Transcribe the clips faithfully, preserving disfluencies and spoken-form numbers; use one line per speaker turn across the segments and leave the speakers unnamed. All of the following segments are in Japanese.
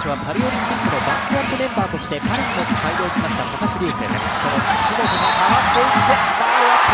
はパリオリンピックのバックアップメンバーとしてパリにも帯同しました佐々木隆星です。その岸本がかわしていってファウルアッ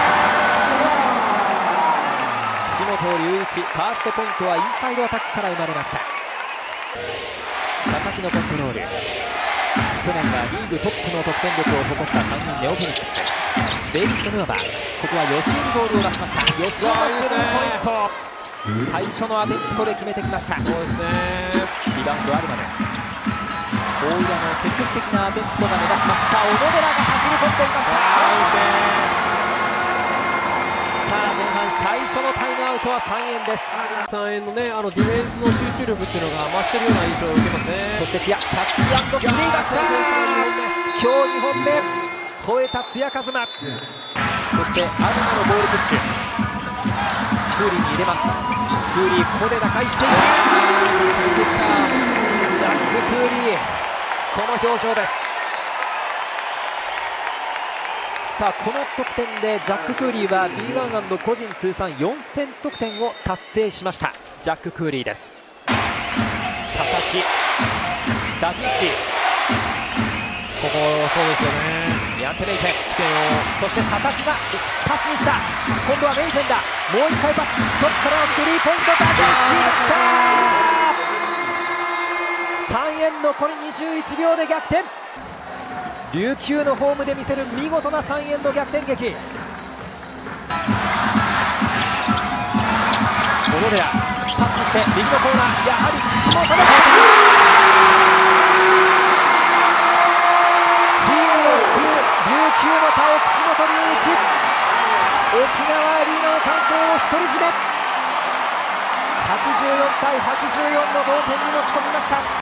プ岸本隆一、ファーストポイントはインサイドアタックから生まれました。佐々木のコントロール、去年はリーグトップの得点力を誇ったさんにんネオフェニックスです。デイビッド・ヌアバー、ここは吉井にボールを出しました。吉井のスリーポイント、最初のアテンプトで決めてきました。そうですね、リバウンドアルマです。大浦の積極的なアテンプトが目指します。さあ小野寺が走り込んでいました。さあ前半最初のタイムアウトはさんえんです。
さんえんのね、あのディフェンスの集中力っていうのが増してるような印象を受けますね。
そして津屋キャッチ&スリーが来た。今日にほんめ超えた津屋一馬、そしてアルマのボールプッシュ、クーリーに入れます。クーリーここで打開していく。ジャック・クーリー、この表情です。さあこの得点でジャック・クーリーは ビーワン& 個人通算よんせん得点を達成しました。ジャック・クーリーです。佐々木、ダジンスキー、
ここそうですよね、
ヤンテメイテン
起点を、
そして佐々木がパスにした。今度はメイテンだ。もういっかいパス、トップからのスリーポイント、ダジンスキーが来た。さんえん残りにじゅういちびょうで逆転。琉球のホームで見せる見事なさんえんの逆転劇。小野寺パスにして右のコーナー、やはり岸本のチームを救う琉球の顔、岸本隆一、沖縄アリーナの歓声を独り占め、はちじゅうよんたいはちじゅうよんの同点に持ち込みました。